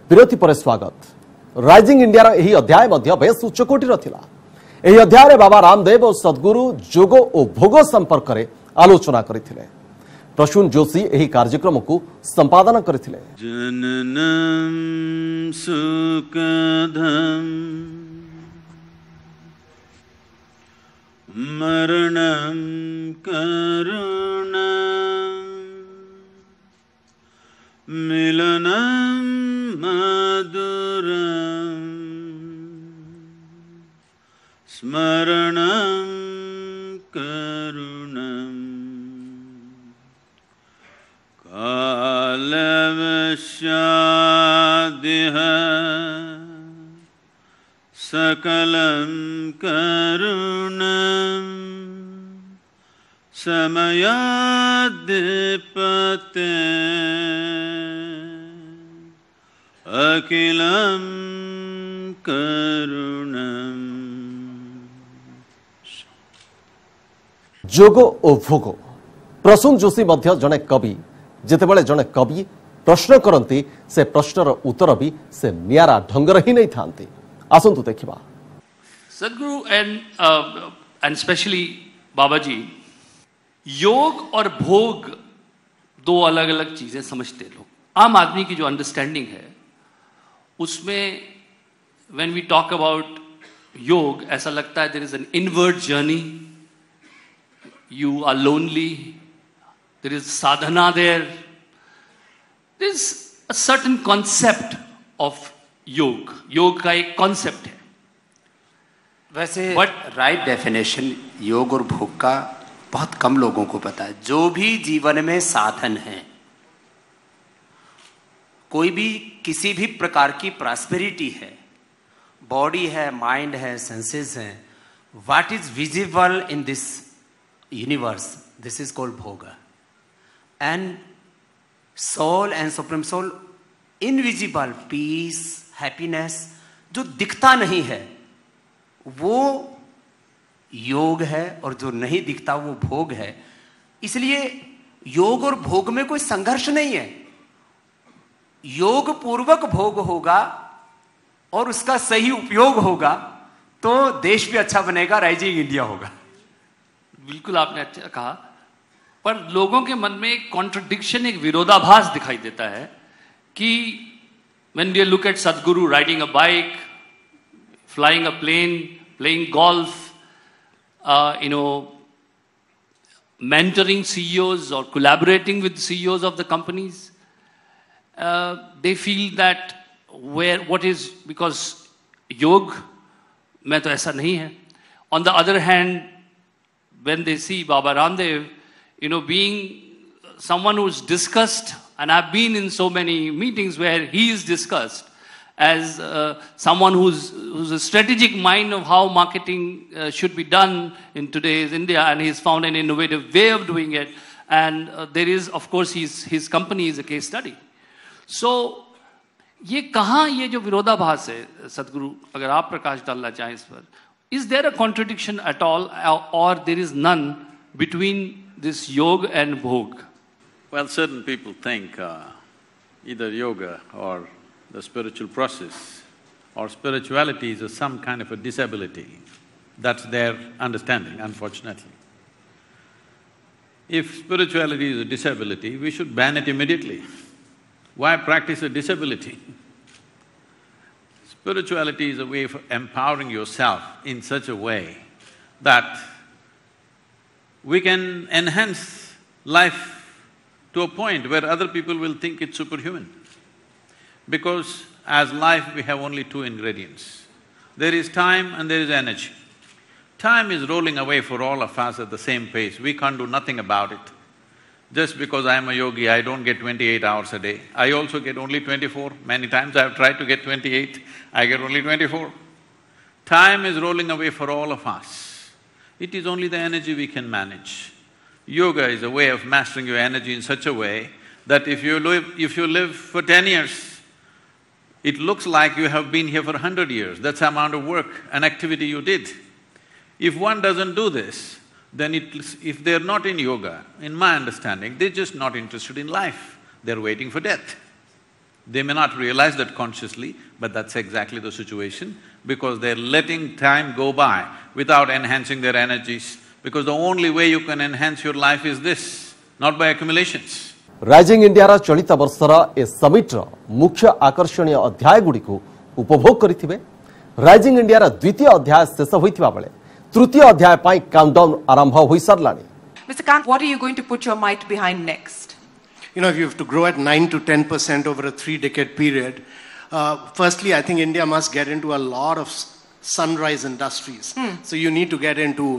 विरति पर स्वागत। Rising India यही अध्याय मध्य बेस उच्चकोटीर थिला। एही अध्याय रे बाबा रामदेव और सद्गुरु जोग और भोग संपर्क में आलोचना करथिले। प्रसून जोशी यही कार्यक्रम को संपादन करथिले। जननम सुखदम मरणम करुणम मिलनम मधुरम स्मरणम करुणम कालवशादिह सकलं करुणं समयाद्धिपते अखिलं करुणम्। जोग और भोग। प्रसून जोशी मध्य जने कवि। जितेबाला जने कवि प्रश्न करती से प्रश्नर उत्तर भी से नियारा ढंगर ही नहीं थांती। आसंतु देखिबा। सदगुरु एंड स्पेशली बाबा जी, योग और भोग दो अलग अलग चीजें समझते लोग। आम आदमी की जो अंडरस्टैंडिंग है उसमें व्हेन वी टॉक अबाउट योग ऐसा लगता है there is an inward journey, you are lonely, there is sadhana, there is a certain concept of yoga. योग का एक कॉन्सेप्ट है। वैसे राइट डेफिनेशन योग और भोग का बहुत कम लोगों को पता है। जो भी जीवन में साधन है, कोई भी किसी भी प्रकार की प्रॉस्पेरिटी है, बॉडी है, माइंड है, सेंसेस हैं, what is visible in this universe, this is called bhog. And soul and supreme soul, invisible peace, happiness जो दिखता नहीं है वो योग है, और जो नहीं दिखता वो भोग है। इसलिए योग और भोग में कोई संघर्ष नहीं है। योग पूर्वक भोग होगा और उसका सही उपयोग होगा तो देश भी अच्छा बनेगा, राइजिंग इंडिया होगा। बिल्कुल आपने अच्छा कहा, पर लोगों के मन में एक कॉन्ट्रडिक्शन, एक विरोधाभास दिखाई देता है कि when we look at Sadhguru riding a bike, flying a plane, playing golf, mentoring CEOs or collaborating with CEOs of the companies, they feel that because योग में तो ऐसा नहीं है. On the other hand, when they see Baba Ramdev, being someone who's discussed, and I've been in so many meetings where he is discussed as someone who's a strategic mind of how marketing should be done in today's India, and he's found an innovative way of doing it. And there is, of course, his company is a case study. So, ये कहाँ ये जो विरोधाभास है सदगुरु, अगर आप प्रकाश डालना चाहें इस पर, is there a contradiction at all, or there is none between this yoga and bhog? Well, certain people think either yoga or the spiritual process or spirituality is some kind of a disability. That's their understanding, unfortunately. If spirituality is a disability, we should ban it immediately. Why practice a disability? Spirituality is a way of empowering yourself in such a way that we can enhance life to a point where other people will think it's superhuman. Because as life we have only two ingredients. There is time and there is energy. Time is rolling away for all of us at the same pace, we can't do nothing about it. Just because I am a yogi, I don't get 28 hours a day. I also get only 24. Many times I have tried to get 28, I get only 24. Time is rolling away for all of us. It is only the energy we can manage. Yoga is a way of mastering your energy in such a way that if you live for 10 years, it looks like you have been here for 100 years. That's the amount of work and activity you did. If one doesn't do this, then if they're not in yoga, in my understanding, they're just not interested in life, they're waiting for death. They may not realize that consciously, but that's exactly the situation, because they're letting time go by without enhancing their energies, because the only way you can enhance your life is this, not by accumulations. Rising India चलित वर्षर ए समिट्र मुख्य आकर्षणीय अध्याय गुड़ी उपभोग करिथिबे। Rising India द्वितीय अध्याय शेष होइथिबा बेले तृतीय अध्याय पाई काउंटडाउन आरंभ होई सरलानी। Mr. Kant, what are you going to put your might behind next? You know, if you have to grow at 9 to 10% over a 3-decade period, firstly, I think India must get into a lot of sunrise industries. So you need to get into,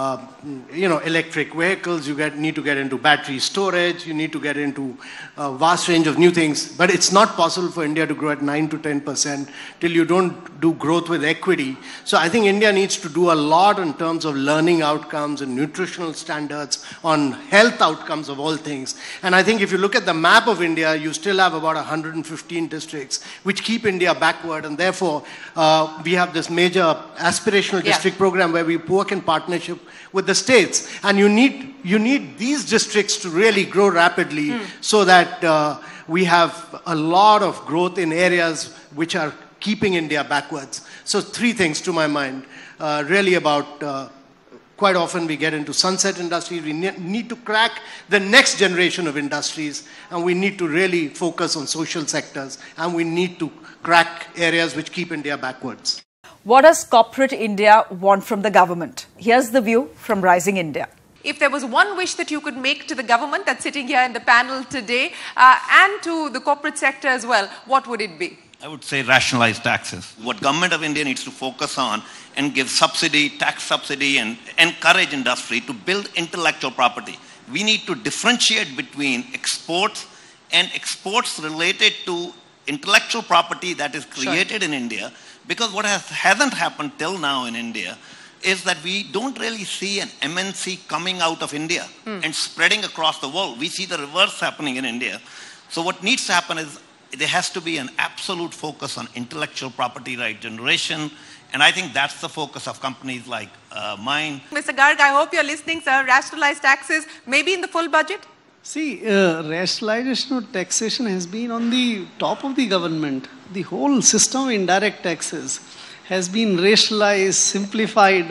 electric vehicles, need to get into battery storage, you need to get into a vast range of new things. But it's not possible for India to grow at 9 to 10% till you don't do growth with equity. So I think India needs to do a lot in terms of learning outcomes and nutritional standards, on health outcomes of all things. And I think if you look at the map of India, you still have about 115 districts which keep India backward, and therefore we have this major aspirational district program where we work in partnership with the states, and you need these districts to really grow rapidly so that we have a lot of growth in areas which are keeping India backwards. So 3 things to my mind, really about quite often we get into sunset industries. We need to crack the next generation of industries, and we need to really focus on social sectors, and we need to crack areas which keep India backwards. What does corporate India want from the government? Here's the view from Rising India. If there was one wish that you could make to the government that's sitting here in the panel today, and to the corporate sector as well, what would it be? I would say rationalize taxes. What Government of India needs to focus on and give subsidy, tax subsidy, and encourage industry to build intellectual property. We need to differentiate between exports and exports related to intellectual property that is created in India, because what hasn't happened till now in India is that we don't really see an MNC coming out of India and spreading across the world. We see the reverse happening in India. So what needs to happen is there has to be an absolute focus on intellectual property right generation, and I think that's the focus of companies like mine. Mr. Garg, I hope you're listening, sir. Rationalized taxes, maybe in the full budget? See, rationalization of taxation has been on the top of the government. The whole system of indirect taxes has been rationalized, simplified.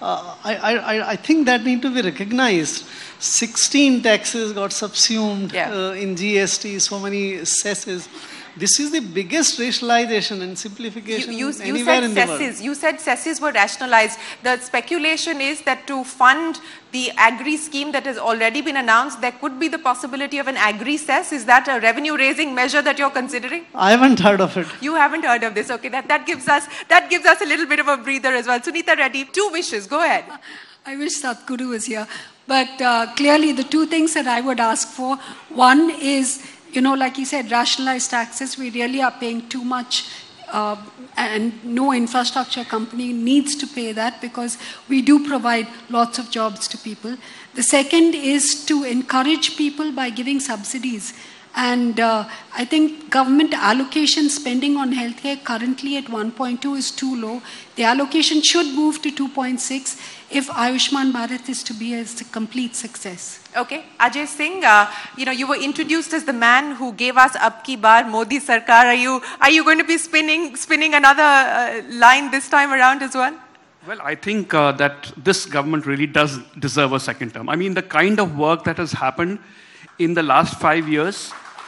I think that need to be recognized. 16 taxes got subsumed in GST, so many cesses. This is the biggest rationalization and simplification anywhere in the world. You said cesses were rationalized. The speculation is that to fund the agri scheme that has already been announced, there could be the possibility of an agri cess. Is that a revenue-raising measure that you're considering? I haven't heard of it. You haven't heard of this. Okay, that gives us a little bit of a breather as well. Sunita Reddy, 2 wishes. Go ahead. I wish Sadhguru was here. But clearly the 2 things that I would ask for, one is, like you said, rationalized taxes. We really are paying too much, and no infrastructure company needs to pay that, because we do provide lots of jobs to people. The second is to encourage people by giving subsidies. And I think government allocation spending on healthcare currently at 1.2 is too low. The allocation should move to 2.6 if Ayushman Bharat is to be a complete success. Okay, Ajay Singh, you were introduced as the man who gave us Ab Ki Baar Modi Sarkar. Are you going to be spinning another line this time around as well? Well, I think that this government really does deserve a second term. I mean, the kind of work that has happened in the last 5 years,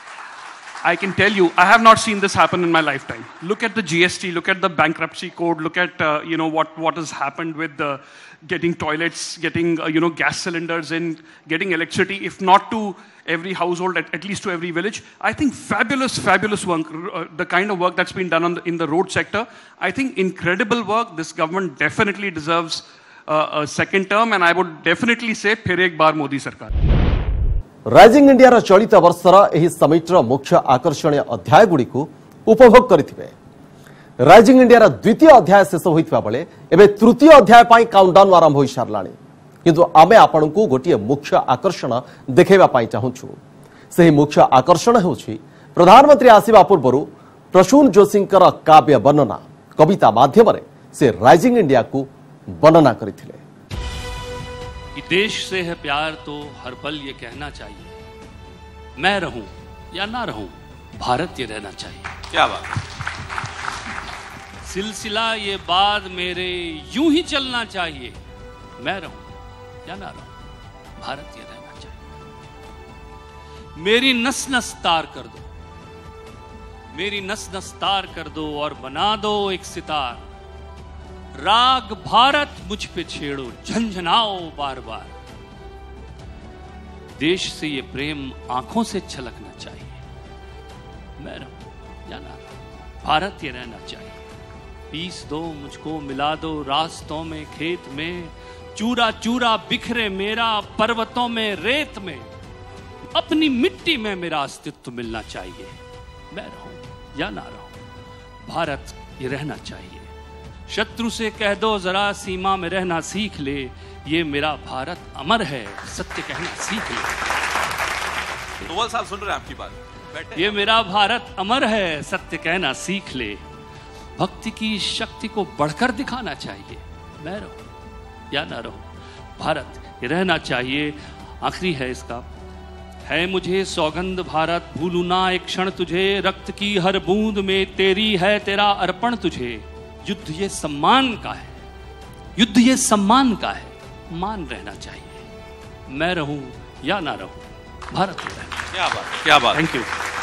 I can tell you, I have not seen this happen in my lifetime. Look at the GST, look at the bankruptcy code, look at what has happened with getting toilets, getting gas cylinders in, getting electricity, if not to every household, at least to every village. I think fabulous work, the kind of work that's been done in the road sector. I think incredible work. This government definitely deserves a second term, and I would definitely say फिर एक बार मोदी सरकार. Rising India चलित वर्षर एही समिट्र मुख्य आकर्षणीय अध्याय गुड़ी उपभोग करिथिबे। Rising India द्वितीय अध्याय शेष होइथिबा बेले एबे तृतीय अध्याय पाई काउंटडाउन आरंभ होई सारलाणी, किंतु आमे आपनकु गोटिए मुख्य आकर्षण देखैबा पाई चाहूछु। सेही मुख्य आकर्षण हेउछि प्रधानमंत्री आसीबा पूर्वरु प्रसून जोशींकर काव्य वर्णना कविता माध्यम रे से राइजिंग इंडिया को वर्णना करिथिले। देश से है प्यार तो हर पल ये कहना चाहिए, मैं रहूं या ना रहूं भारत ये रहना चाहिए। क्या बात। सिलसिला ये बात मेरे यूं ही चलना चाहिए, मैं रहूं या ना रहूं, भारत ये रहना चाहिए। मेरी नस नस तार कर दो, मेरी नस नस तार कर दो और बना दो एक सितार। राग भारत मुझ पे छेड़ो, झंझनाओ बार बार। देश से ये प्रेम आंखों से छलकना चाहिए, मैं रहूं या ना रहूं, भारत ये रहना चाहिए। पीस दो मुझको, मिला दो रास्तों में खेत में, चूरा चूरा बिखरे मेरा पर्वतों में रेत में। अपनी मिट्टी में मेरा अस्तित्व मिलना चाहिए, मैं रहूं या ना रहूं, भारत ये रहना चाहिए। शत्रु से कह दो जरा सीमा में रहना सीख ले, ये मेरा भारत अमर है, सत्य कहना सीख ले। 2 साल सुन रहे हैं आपकी बात, ये मेरा भारत अमर है, सत्य कहना सीख ले। भक्ति की शक्ति को बढ़कर दिखाना चाहिए, मैं रहूं या ना रहूं, भारत ये रहना चाहिए। आखिरी है इसका, है मुझे सौगंध भारत, भूलूं ना एक क्षण तुझे, रक्त की हर बूंद में तेरी है तेरा अर्पण तुझे। युद्ध ये सम्मान का है, युद्ध ये सम्मान का है, मान रहना चाहिए, मैं रहूं या ना रहूं, भारत ये रहना। क्या बात, क्या बात। Thank you.